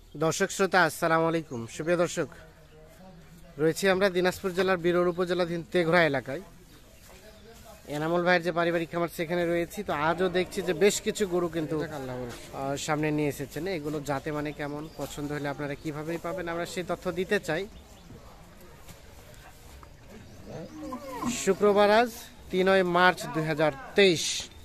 দর্শক শ্রোতা আসসালামু আলাইকুম। সুপ্রিয় দর্শক, রয়েছি আমরা দিনাজপুর জেলার বিরল উপজেলাধীন তেঘরা এলাকায়। এনামুল ভাইয়ের যে পারিবারিক খামার সেখানে রয়েছি। তো আজও দেখছি যে বেশ কিছু গরু কিন্তু সামনে নিয়ে এসেছেন। এগুলো জাতে মানে কেমন, পছন্দ হলে আপনারা কিভাবেই পাবেন, আমরা সেই তথ্য দিতে চাই। শুক্রবার আজ 3 মার্চ 2023।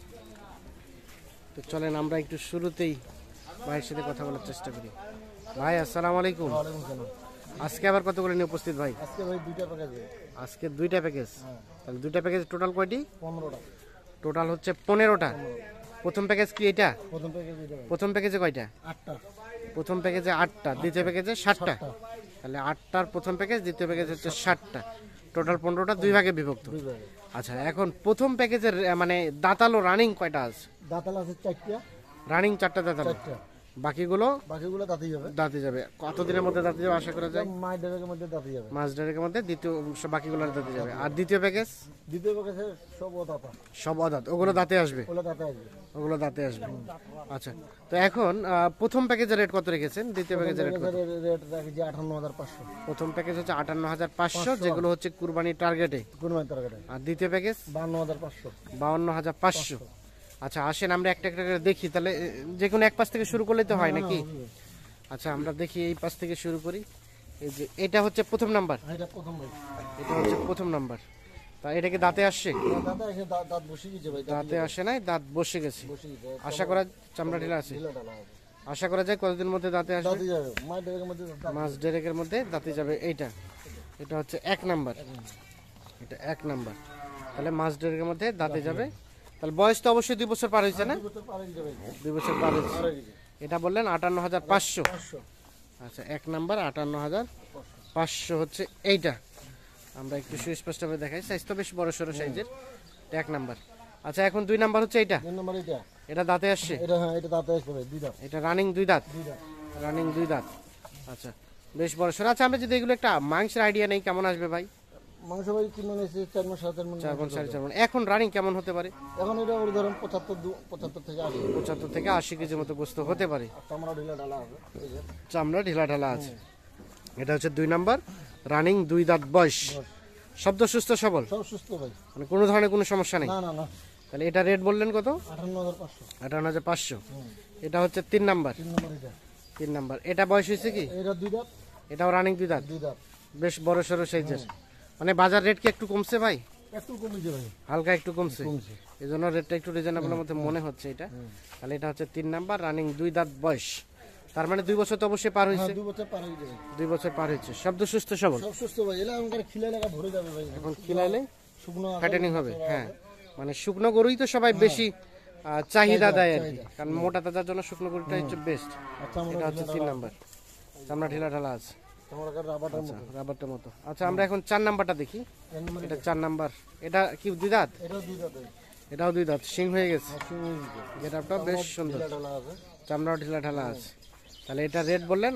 তো চলেন আমরা একটু শুরুতেই ভাইয়ের সাথে কথা বলার চেষ্টা করি। ভাই আসসালামু আলাইকুম। আজকে আবার কতগুলো নিয়ে উপস্থিত ভাই? আজকে ভাই দুইটা প্যাকেজ। আজকে দুইটা প্যাকেজ। তাহলে দুইটা প্যাকেজ টোটাল কয়টি? 15টা। টোটাল হচ্ছে 15টা। প্রথম প্যাকেজ কি এটা? প্রথম প্যাকেজ এটা ভাই। প্রথম প্যাকেজে কয়টা? 8টা। প্রথম প্যাকেজে 8টা, দ্বিতীয় প্যাকেজে 7টা। তাহলে 8টার প্রথম প্যাকেজ, দ্বিতীয় প্যাকেজ হচ্ছে 7টা। টোটাল 15টা, দুই ভাগে বিভক্ত। দুই ভাগে। আচ্ছা, এখন প্রথম প্যাকেজের মানে দাঁতালো রানিং কয়টা আছে? দাঁতাল আছে 4টা। রানিং 4টা দাঁতালো। 4টা। বাকিগুলো দাঁতই যাবে। দাঁতে যাবে। কতদিনের মধ্যে দাঁতে যাবে আশা করা যায়? মাস দেড়েকের মধ্যে দাঁতই যাবে। মাস দেড়েকের মধ্যে দ্বিতীয় বাকিগুলো দাঁতে যাবে। আর দ্বিতীয় প্যাকেজ? দ্বিতীয় প্যাকেজে সব দাঁতা। সব অদাঁত, ওগুলো দাঁতে আসবে। ওগুলো দাঁতে আসবে। আচ্ছা, তো এখন প্রথম প্যাকেজের রেট কত রেখেছেন? দ্বিতীয় প্যাকেজের রেট কত? রেট রাখি 58500। প্রথম প্যাকেজ হচ্ছে 58500, যেগুলো হচ্ছে কুরবানি টার্গেটে। কুরবানি টার্গেটে। আর দ্বিতীয় প্যাকেজ 52500। 52500। আচ্ছা, আসেন আমরা একটা একটা করে দেখি। তাহলে যে কোনো এক পাশ থেকে শুরু করলে তো হয় নাকি? আচ্ছা, আমরা দেখি এই পাশ থেকে শুরু করি। এই যে এটা হচ্ছে প্রথম নাম্বার। এটা প্রথম ভাই। এটা হচ্ছে প্রথম নাম্বার। তা এটা কি দাঁতে আসছে? দাঁতে এসে দাঁত বসে গেছে ভাই। দাঁতে আসে নাই, দাঁত বসে গেছে। বসে গেছে। আশা করা চামড়া ঢিলা আছে। আশা করা যায় কতদিন মধ্যে দাঁতে আসবে? দাঁতই যাবে। মাস দেড়েকের মধ্যে মাস দেড়েকের মধ্যে দাঁতে যাবে। এইটা এটা হচ্ছে 1 নাম্বার। এটা 1 নাম্বার। তাহলে মাস দেড়েকের মধ্যে দাঁতে যাবে। তাহলে বয়স তো অবশ্যই 2 বছর পার হয়েছে না? 2 বছর পার হয়েছে। এটা বললেন 58500। আচ্ছা, 1 নাম্বার 58500 হচ্ছে এইটা। আমরা একটু সুস্পষ্টভাবে দেখাই। সাইজ তো বেশ বড় সড়ো সাইজের। 1 নাম্বার। আচ্ছা, এখন 2 নাম্বার হচ্ছে এইটা। 2 নাম্বার এটা। এটা দাঁতে আসছে? এটা হ্যাঁ, এটা দাঁতে আসবে ভাই। 2 দাঁত। এটা রানিং 2 দাঁত। 2 দাঁত। রানিং 2 দাঁত। আচ্ছা, বেশ বড় সড়ো। আচ্ছা, আমরা যদি এগুলো একটা মাংসের আইডিয়া নেই, কেমন আসবে ভাই? মাংস ভাই কি মানে 4 মাস 7 মাস। 4 4.5 মণ। এখন রানিং কেমন হতে পারে? এখন এটা ওর ধরেন 75 থেকে 80। 75 থেকে 80 কেজির মতো গোস্ত হতে পারে। চামড়া ঢিলা ঢালা আছে। এই যে চামড়া ঢিলা ঢালা আছে। এটা হচ্ছে 2 নাম্বার, রানিং 2 দাঁত বয়স। শব্দ সুস্থ সবল, সব সুস্থ ভাই। মানে কোনো ধরনের কোনো সমস্যা নেই। না না না। তাহলে এটা রেট বললেন কত? 58500। 58500। এটা হচ্ছে 3 নাম্বার। 3 নাম্বার এটা। 3 নাম্বার। এটা বয়স হয়েছে কি? এটা 2 দাঁত। এটাও রানিং 2 দাঁত। 2 দাঁত। বেশ বড় সড়ো সাইজের। মানে বাজার রেট কি একটু কমছে ভাই? একটু কমেছে ভাই। হালকা একটু কমছে। এই জন্য রেটটা একটু রিজনেবলের মধ্যে মনে হচ্ছে এটা। তাহলে এটা হচ্ছে 3 নাম্বার, রানিং 2 দাঁত বয়স। তার মানে 2 বছর তো অবশ্যই পার হয়েছে। 2 বছর পার হয়ে যাবে। 2 বছর পার হয়েছে। শব্দ সুস্থ সবল। সব সুস্থ ভাই। এলা আমাদের খিলা লাগা ভরে যাবে ভাই। এখন খিলাইলে শুকনো ফ্যাটেনিং হবে। হ্যাঁ, মানে শুকনো গরুই তো সবাই বেশি চাহিদা দেয় আর কি। কারণ মোটা তাজার জন্য শুকনো গরুটাই হচ্ছে বেস্ট। এটা হচ্ছে 3 নাম্বার। চামড়া ঢিলা ঢালা আছে। রাবারটার মতো। আচ্ছা, আমরা এখন 4 নাম্বারটা দেখি। এটা 4 নাম্বার। এটা কি 2 দাঁত? এটা 2 দাঁত। এটাও 2 দাঁত, সিং হয়ে গেছে। গেটআপটা বেশ সুন্দর। ঢালা আছে। চামড়াও ঢিলা ঢালা আছে। তাহলে এটা রেট বললেন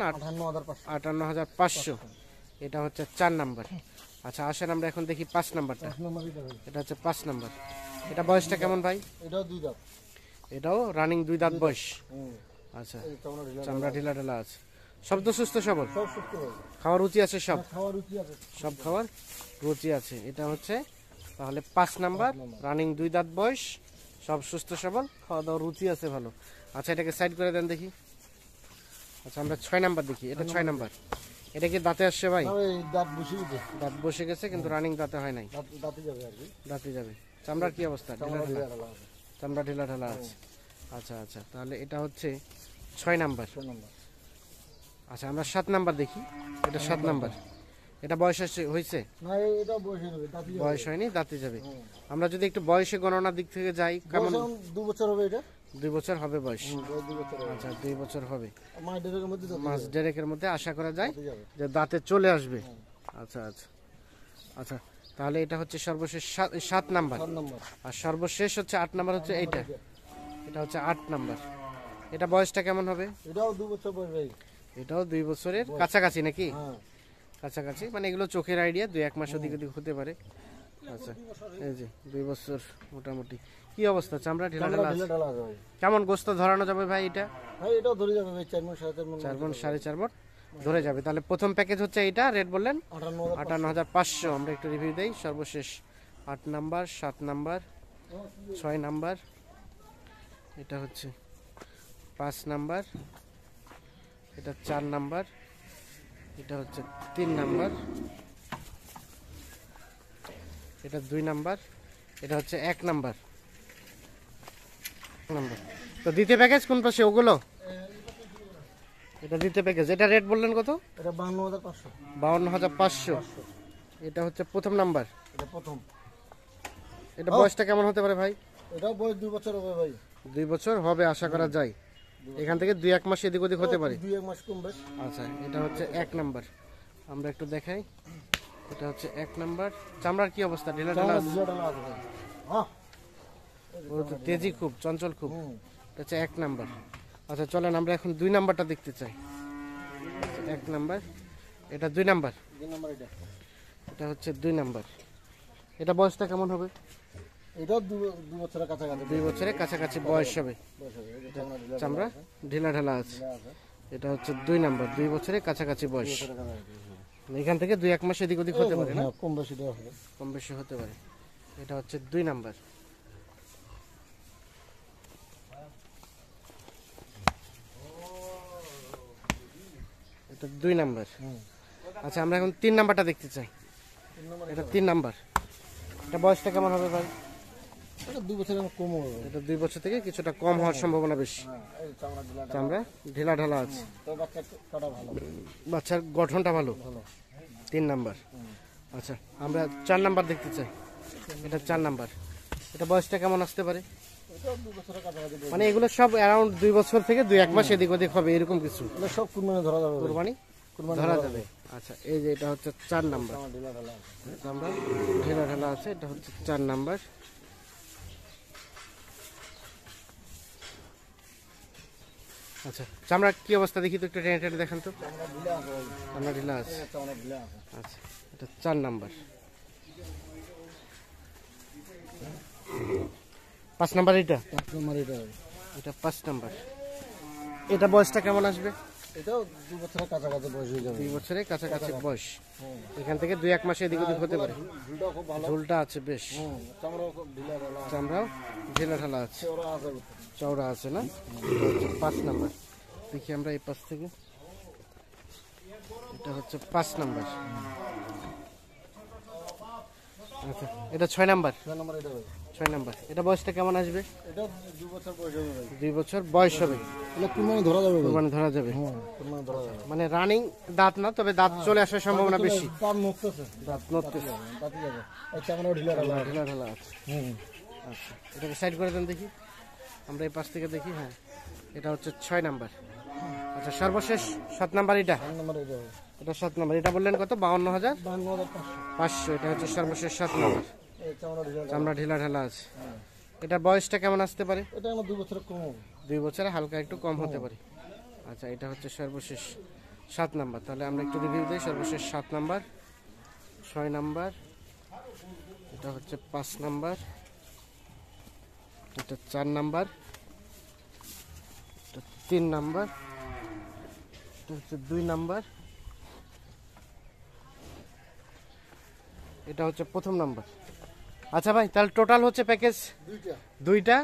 58500। এটা হচ্ছে 4 নাম্বার। আচ্ছা, আসেন আমরা এখন দেখি 5 নাম্বারটা। 5 নাম্বার এটা ভাই। এটা হচ্ছে 5 নাম্বার। এটা বয়সটা কেমন ভাই? এটাও 2 দাঁত। এটাও রানিং 2 দাঁত বয়স। আচ্ছা, চামড়া ঢিলা ঢালা আছে। শব্দ সুস্থ সবল। সব সুস্থ ভাই। খাওয়ার রুচি আছে সব। খাওয়ার রুচি আছে। সব খাওয়ার রুচি আছে। এটা হচ্ছে তাহলে 5 নাম্বার, রানিং 2 দাঁত বয়স, সব সুস্থ সবল, খাওয়া দাওয়ার রুচি আছে ভালো। আচ্ছা, এটাকে সাইড করে দেন দেখি। আচ্ছা, আমরা 6 নাম্বার দেখি। এটা 6 নাম্বার। এটা কি দাঁতে আসছে ভাই? দাঁত বসে গেছে। দাঁত বসে গেছে, কিন্তু রানিং দাঁতে হয় নাই। দাঁতে যাবে আর কি। দাঁতে যাবে। চামড়ার কি অবস্থা? ঢিলা ঢালা। চামড়া ঢিলা ঢালা আছে। আচ্ছা আচ্ছা, তাহলে এটা হচ্ছে 6 নাম্বার। 6 নাম্বার। আচ্ছা, আমরা 7 নাম্বার দেখি। এটা 7 নাম্বার। এটা বয়স হয়েছে? না, এটা বয়স হয়ে যাবে। দাঁতে যাবে। বয়স হয়নি, দাঁতে যাবে। আমরা যদি একটু বয়সে গণনার দিক থেকে যাই, কেমন? 2 বছর হবে এটা। 2 বছর হবে বয়স। 2 বছর। আচ্ছা, 2 বছর হবে। মাস দেড়েকের মধ্যে মাস দেড়েকের মধ্যে আশা করা যায় যে দাঁতে চলে আসবে। আচ্ছা আচ্ছা আচ্ছা, তাহলে এটা হচ্ছে সর্বশেষ 7 নাম্বার। 7 নাম্বার। আর সর্বশেষ হচ্ছে 8 নাম্বার হচ্ছে এইটা। এটা হচ্ছে 8 নাম্বার। এটা বয়সটা কেমন হবে? এটাও 2 বছর বয়স ভাই। এটাও 2 বছরের কাছাকাছি নাকি? হ্যাঁ, কাছাকাছি, মানে এগুলো চোখের আইডিয়া, 2-1 মাস ওদিক ওদিক হতে পারে। আচ্ছা, এই যে 2 বছর মোটামুটি। কি অবস্থা, চামড়া ঢিলা চামড়া ঢালা ঢিলা আছে? ঢালা আছে ভাই। কেমন গোস্ত ধরানো যাবে ভাই এটা? ভাই এটাও ধরে যাবে ভাই 4 মণ 4.5 মণ। 4 মণ 4.5 মণ ধরে যাবে। তাহলে প্রথম প্যাকেজ হচ্ছে এইটা, রেট বললেন 58,500। 58,500। আমরা একটু রিভিউ দেই। সর্বশেষ 8 নাম্বার, 7 নাম্বার, 6 নাম্বার, এটা হচ্ছে 5 নাম্বার, এটা 4 নাম্বার, এটা হচ্ছে 3 নাম্বার, এটা 2 নাম্বার, এটা হচ্ছে 1 নাম্বার। তো দ্বিতীয় প্যাকেজ কোন পাশে ওগুলো? এটা দ্বিতীয় প্যাকেজ। এটা রেট বললেন কত? এটা 52,500। 52,500। এটা হচ্ছে প্রথম নাম্বার। এটা প্রথম। এটা বয়সটা কেমন হতে পারে ভাই? এটাও বয়স 2 বছর হবে ভাই। 2 বছর হবে আশা করা যায়। এখান থেকে 2-1 মাস এদিক ওদিক হতে পারে। 2-1 মাস কম বেশ। আচ্ছা, এটা হচ্ছে 1 নাম্বার। আমরা একটু দেখাই। এটা হচ্ছে 1 নাম্বার। চামড়ার কি অবস্থা? ঢিলা ঢালা চামড়া আছে? ঢিলা ঢালা আছে ভাই। হ্যাঁ। ও তো তেজি খুব, চঞ্চল খুব। হুম। এটা হচ্ছে 1 নাম্বার। আচ্ছা চলেন আমরা এখন 2 নাম্বারটা দেখতে চাই। 1 নাম্বার, এটা 2 নাম্বার। 2 নাম্বার এটা। এটা হচ্ছে 2 নাম্বার। এটা বয়সটা কেমন হবে? এটাও 2 বছরের কাছাকাছি 2 বছরের কাছাকাছি বয়স হবে। বয়স হবে। এটা চামড়া ঢিলা চামড়া ঢিলা ঢালা আছে। ঢালা আছে। এটা হচ্ছে 2 নাম্বার, 2 বছরের কাছাকাছি বয়স। বছরের কাছাকাছি। এখান থেকে 2-1 মাস এদিক ওদিক হতে পারে না? হ্যাঁ, কম বেশি দেওয়া হবে। কম বেশি হতে পারে। এটা হচ্ছে 2 নাম্বার। এটা 2 নাম্বার। হুম। আচ্ছা আমরা এখন 3 নাম্বারটা দেখতে চাই। 3 নাম্বার এটা 3 নাম্বার। এটা বয়সটা কেমন হবে ভাই? এটা 2 বছরের কম হবে। এটা 2 বছর থেকে কিছুটা কম হওয়ার সম্ভাবনা বেশি। হ্যাঁ, এই চামড়া ঢিলা ঢালা। চামড়া ঢিলা ঢালা আছে। তো বাচ্চা কাটা ভালো। বাচ্চার গঠনটা ভালো। ভালো। 3 নাম্বার। আচ্ছা আমরা 4 নাম্বার দেখতে চাই। এটা 4 নাম্বার। এটা বয়সটা কেমন আসতে পারে? এটাও 2 বছরের কাছাকাছি বয়স। মানে এগুলো সব অ্যারাউন্ড 2 বছর থেকে 2-1 মাস এদিক ওদিক হবে এরকম কিছু। এটা সব কুরবানি ধরা যাবে ভাই। কুরবানি কুরবানি ধরা যাবে। আচ্ছা এই যে এটা হচ্ছে 4 নাম্বার। চামড়া ঢিলা ঢালা আছে। চামড়া ঢেলা ঢালা আছে। এটা হচ্ছে 4 নাম্বার। আচ্ছা চামড়া কি অবস্থা দেখি তো, একটু টেনে টেনে দেখান তো। চামড়া ঢিলা আছে ভাই। চামড়া ঢিলা আছে। চামড়া ঢিলা আছে। আচ্ছা এটা 4 নাম্বার। 5 নাম্বার এটা? 5 নাম্বার এটা ভাই। এটা 5 নাম্বার। এটা বয়সটা কেমন আসবে? এটাও 2 বছরের কাছাকাছি বয়স হয়ে যাবে। 2 বছরের কাছাকাছি বয়স। হুম। এখান থেকে 2-1 মাস এদিক ওদিক হতে পারে। ঝুলটা খুব ভালো। ঝোলটা আছে বেশ। হুম। চামড়াও খুব ঢিলা ঢালা আছে। চামড়াও ঢেলা ঢালা আছে। ওরা আছে। চওড়া আছে না? এটা হচ্ছে 5 নাম্বার। দেখি আমরা এই পাশ থেকে। এটা হচ্ছে 5 নাম্বার। আচ্ছা এটা 6 নাম্বার। 6 নাম্বার এটা ভাই। 6 নাম্বার। এটা বয়সটা কেমন আসবে? এটাও 2 বছর বয়স হবে ভাই। 2 বছর বয়স হবে। এটা কুরবানি ধরা যাবে ভাই। কুরবানি ধরা যাবে। হ্যাঁ, কুরবানি ধরা যাবে। মানে রানিং দাঁত না, তবে দাঁত চলে আসার সম্ভাবনা বেশি। দাম নড়তেছে। দাঁত নড়তেছে। দাঁতে যাবে। এই চামড়াও ঢিলা ঢালা আছে। ঢেলা ঢালা আছে। হুম। আচ্ছা এটাকে সাইড করে দেন দেখি। আমরা এই পাশ থেকে দেখি। হ্যাঁ এটা হচ্ছে 6 নাম্বার। আচ্ছা সর্বশেষ 7 নাম্বার এটা? 6 নাম্বার এটা ভাই। এটা 7 নাম্বার। এটা বললেন কত? 52,500। 52,500। এটা হচ্ছে সর্বশেষ 7 নাম্বার। এই চামড়া ঢিলা ঢালা। চামড়া ঢিলা ঢালা আছে। এটা বয়সটা কেমন আসতে পারে? এটা আমার 2 বছরের কম হবে। 2 বছরে হালকা একটু কম হতে পারে। আচ্ছা এটা হচ্ছে সর্বশেষ 7 নাম্বার। তাহলে আমরা একটু রিভিউ দিই। সর্বশেষ 7 নাম্বার, 6 নাম্বার, এটা হচ্ছে 5 নাম্বার, এটা 4 নাম্বার, এটা 3 নাম্বার, এটা হচ্ছে 2 নাম্বার, এটা হচ্ছে প্রথম নাম্বার। আচ্ছা ভাই তাহলে টোটাল হচ্ছে প্যাকেজ দুইটা। 2টা,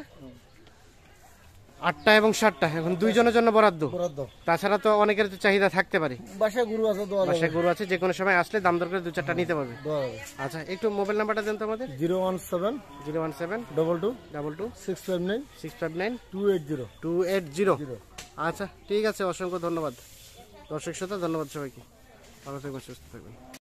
8টা এবং 7টা। এখন 2 জনের জন্য বরাদ্দ। বরাদ্দ। তাছাড়া তো অনেকের তো চাহিদা থাকতে পারে। বাসায় গরু আছে দেওয়া যাবে। বাসায় গরু আছে, যে কোনো সময় আসলে দাম দর করে 2-4টা নিতে পারবে। দেওয়া যাবে। আচ্ছা একটু মোবাইল নাম্বারটা দেন তো আমাদের। 017 017 22 22 659 659 280 280। আচ্ছা ঠিক আছে, অসংখ্য ধন্যবাদ দর্শক শ্রোতা, ধন্যবাদ সবাইকে। ভালো থাকবেন, সুস্থ থাকবেন।